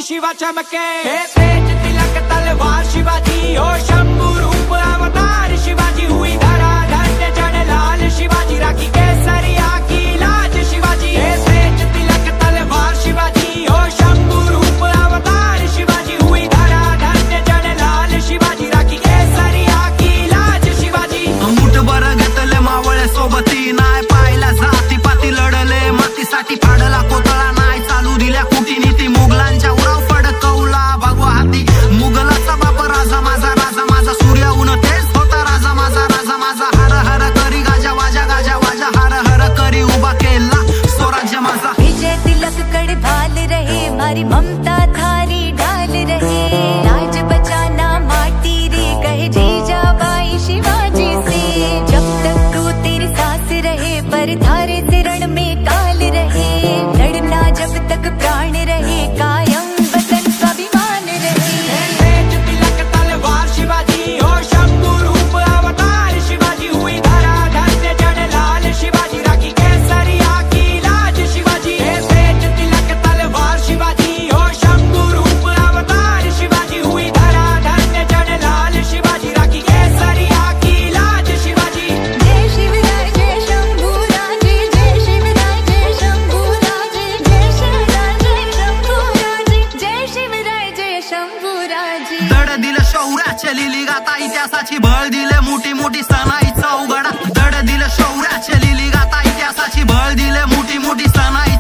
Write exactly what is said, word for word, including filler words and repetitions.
शिवा चमके। तेज तिलक तलवार शिवाजी हो शंभू रूप अवतार शिवाजी। हुई धरा धन्य जन लाल शिवाजी। राखी केसरिया की लाज शिवाजी। तेज तिलक तलवार शिवाजी हो शंभू रूप अवतार शिवाजी। हुई धरा धन्य जन लाल शिवाजी। राखी केसरिया की लाज शिवाजी। मुठभर घेतले मावळे सोबती नाय पाहिला जाती पाती लढले मातीसाठी फाडला कोतळा नाय चालू दिल्या कुटीनीती मुघलांच्या उराव फडकवला भगवा हाती। मुघलाचा बाप राजा माझा राजा माझा सूर्य उन तेच होता राजा माझा राजा माझा। हर हर करी गाजा वाजा गाजा वाजा हर हर करी उभा केला स्वराज्य माझा। विजय तिलक कड़ भाल रहे मारी ममता थारी ढाल रहे। राज बचाना माटी रे कहे जीजा बाई शिवाजी से। जब तक तू तेरी सांस रहे पर थारे से रण में काल रहे। लड़ना जब तक प्राण रहे कायम वतन स्वाभिमान रहे। तेज तिलक तलवार शिवाजी हो शंभू रूप अवतार शिवाजी। हुई धरा धन्य जन लाल शिवाजी। राखी केसरिया की लाज शिवाजी। तेज तिलक तलवार शिवाजी हो शंभू रूप अवतार शिवाजी। हुई धरा धन्य जन लाल शिवाजी। राखी केसरिया की लाज शिवाजी। जय शिवराय जय शंभूराजे। जय शिवराय जय शंभूराजे। जय शिवराय जय शंभूराजे। जय शिवराय जय शंभूराजे। दड दिलं शौर्याचे लिली गाता इतिहासाची भळ दिले मोठी मोठी सणाईचा उघडा। दड दिलं शौर्याचे लिली गाता इतिहासाची भळ दिले मोठी मोठी सणाई